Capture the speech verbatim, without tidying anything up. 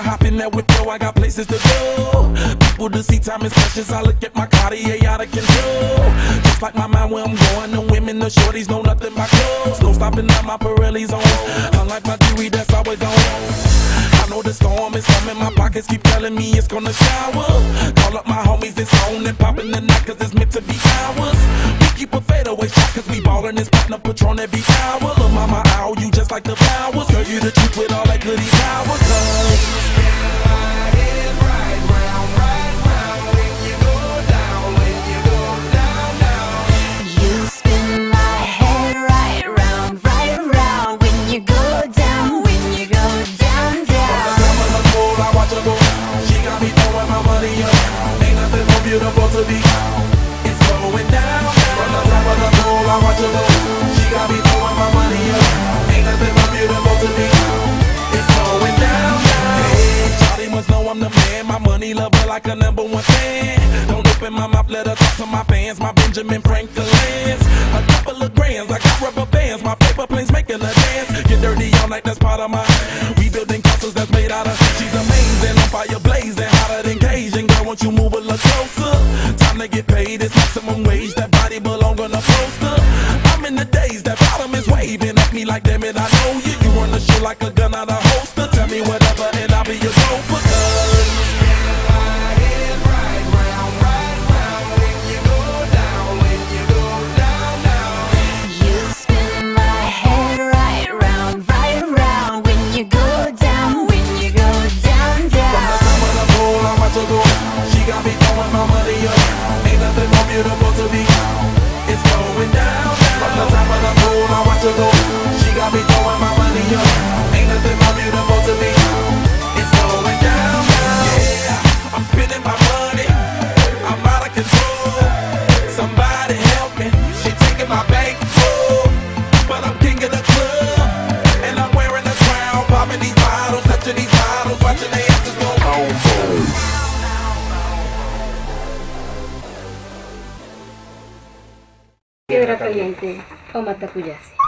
hop in that whip, yo, I got places to go. People to see, time is precious. I look at my Cartier out of control. Just like my mind where I'm going, the women, the shorties know nothing but clothes. No stopping at my Pirelli's on. Unlike my jewelry that's always on. I know the storm is coming, my pockets keep telling me it's gonna shower. Call up my homies, it's on and popping the night cause it's meant to be ours. We keep a fadeaway shot cause we ballin' this partner Patron every hour. Look mama, ow, you just like the flowers. Girl, you the truth with all that goody power. Cause beautiful to be, it's going down. From the top of the pool, I watch her go. She got me throwing my money up. Ain't nothing more beautiful to be, it's going down. Hey, Charlie must know I'm the man. My money lover like a number one fan. Don't open my mouth, let her talk to my fans. My Benjamin Franklin's, a couple of grands. I got rubber bands. My paper planes making a dance. Get dirty all night, that's part of my. We building castles that's made out of. She's amazing, on fire blazing, hotter than Cajun. Girl, won't you move a little closer? Time to get paid, it's maximum wage. That body belong on a poster. I'm in the days, that bottom is waving at me like, damn it, I know you. You run the show like a gun out of holster. Tell me whatever and I'll be your gopher. Beautiful to be, it's going down. From the top of the pool, I watch her go. She got me throwing my money up. Ain't nothing more beautiful to be, it's going down. Yeah, I'm spending my money, I'm out of control. Somebody help me, she taking my bank full. But I'm king of the club, and I'm wearing a crown. Popping these bottles, touching these bottles, watching they asses go home. Piedra caliente o matacuyace.